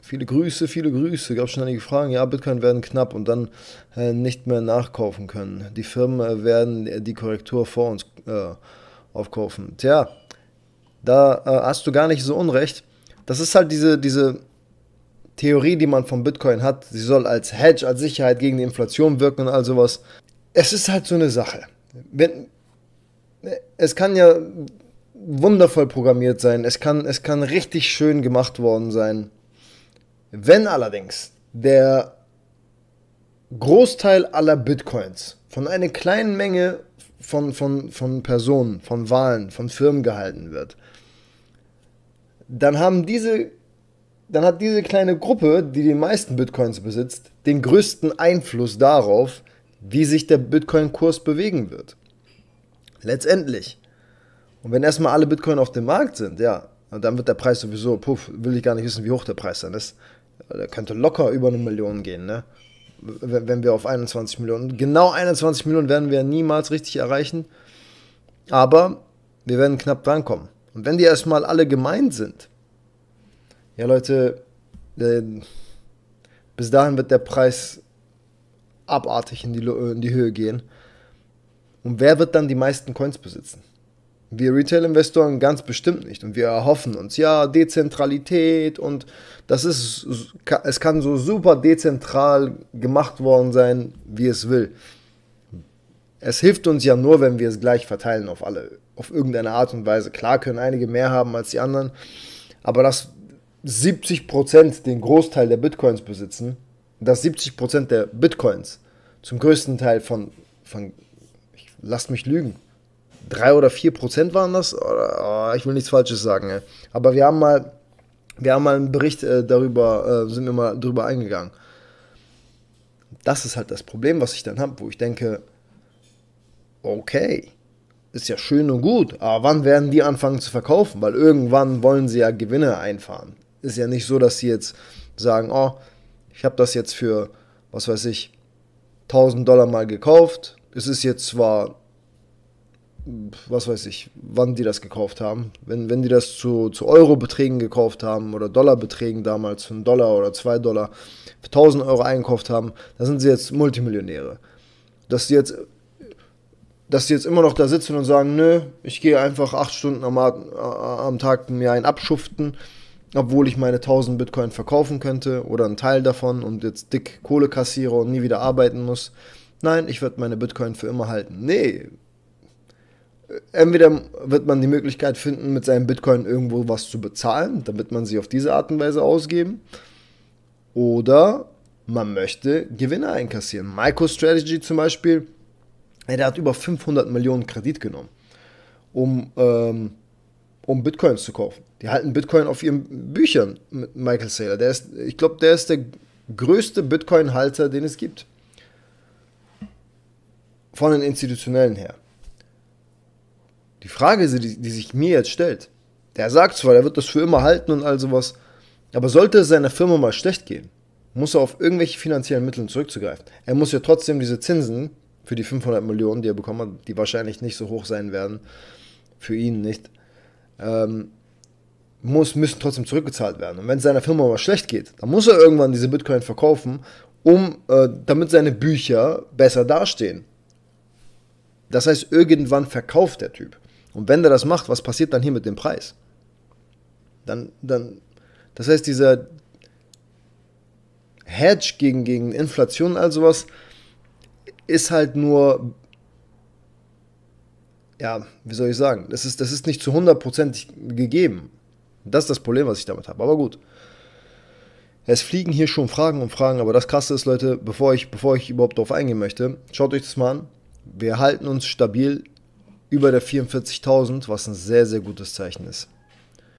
Viele Grüße, viele Grüße. Gab schon einige Fragen. Ja, Bitcoin werden knapp und dann nicht mehr nachkaufen können. Die Firmen werden die Korrektur vor uns aufkaufen. Tja, da hast du gar nicht so unrecht. Das ist halt diese Theorie, die man vom Bitcoin hat. Sie soll als Hedge, als Sicherheit gegen die Inflation wirken und all sowas. Es ist halt so eine Sache. Es kann ja wundervoll programmiert sein. Es kann richtig schön gemacht worden sein. Wenn allerdings der Großteil aller Bitcoins von einer kleinen Menge von Personen, von Wahlen, von Firmen gehalten wird, dann hat diese kleine Gruppe, die die meisten Bitcoins besitzt, den größten Einfluss darauf, wie sich der Bitcoin-Kurs bewegen wird. Letztendlich. Und wenn erstmal alle Bitcoin auf dem Markt sind, ja, dann wird der Preis sowieso, will ich gar nicht wissen, wie hoch der Preis dann ist. Der könnte locker über 1 Million gehen, ne? Wenn wir auf 21 Millionen, genau 21 Millionen werden wir niemals richtig erreichen, aber wir werden knapp drankommen. Und wenn die erstmal alle gemeint sind, ja Leute, bis dahin wird der Preis abartig in die Höhe gehen. Und wer wird dann die meisten Coins besitzen? Wir Retail-Investoren ganz bestimmt nicht. Und wir erhoffen uns, ja, Dezentralität und es kann so super dezentral gemacht worden sein, wie es will. Es hilft uns ja nur, wenn wir es gleich verteilen auf alle, auf irgendeine Art und Weise. Klar können einige mehr haben als die anderen, aber dass 70% den Großteil der Bitcoins besitzen, dass 70% der Bitcoins zum größten Teil lasst mich lügen, 3 oder 4% waren das? Ich will nichts Falsches sagen. Ey. Aber wir haben mal einen Bericht darüber, sind wir mal drüber eingegangen. Das ist halt das Problem, was ich dann habe, wo ich denke, okay, ist ja schön und gut, aber wann werden die anfangen zu verkaufen? Weil irgendwann wollen sie ja Gewinne einfahren. Ist ja nicht so, dass sie jetzt sagen, oh, ich habe das jetzt für, was weiß ich, $1000 mal gekauft. Es ist jetzt zwar, was weiß ich, wann die das gekauft haben. Wenn die das zu Euro-Beträgen gekauft haben oder Dollar-Beträgen damals für $1 oder $2 für 1000 € eingekauft haben, da sind sie jetzt Multimillionäre. Dass die jetzt immer noch da sitzen und sagen, nö, ich gehe einfach 8 Stunden am Tag mir einen abschuften, obwohl ich meine 1000 Bitcoin verkaufen könnte oder einen Teil davon und jetzt dick Kohle kassiere und nie wieder arbeiten muss. Nein, ich werde meine Bitcoin für immer halten. Nee. Entweder wird man die Möglichkeit finden, mit seinem Bitcoin irgendwo was zu bezahlen, damit man sie auf diese Art und Weise ausgeben. Oder man möchte Gewinne einkassieren. MicroStrategy zum Beispiel, der hat über 500 Millionen Kredit genommen, um Bitcoins zu kaufen. Die halten Bitcoin auf ihren Büchern mit Michael Saylor. Ich glaube, der ist der größte Bitcoin-Halter, den es gibt. Von den Institutionellen her. Die Frage, die sich mir jetzt stellt, der sagt zwar, er wird das für immer halten und all sowas, aber sollte es seiner Firma mal schlecht gehen, muss er auf irgendwelche finanziellen Mittel zurückzugreifen. Er muss ja trotzdem diese Zinsen für die 500 Millionen, die er bekommen hat, die wahrscheinlich nicht so hoch sein werden, für ihn nicht, müssen trotzdem zurückgezahlt werden. Und wenn es seiner Firma mal schlecht geht, dann muss er irgendwann diese Bitcoin verkaufen, damit seine Bücher besser dastehen. Das heißt, irgendwann verkauft der Typ. Und wenn der das macht, was passiert dann hier mit dem Preis? Das heißt, dieser Hedge gegen Inflation und all sowas ist halt nur, ja, wie soll ich sagen, das ist nicht zu 100% gegeben. Das ist das Problem, was ich damit habe. Aber gut. Es fliegen hier schon Fragen und Fragen, aber das Krasse ist, Leute, bevor ich überhaupt darauf eingehen möchte, schaut euch das mal an. Wir halten uns stabil über der 44.000, was ein sehr, sehr gutes Zeichen ist.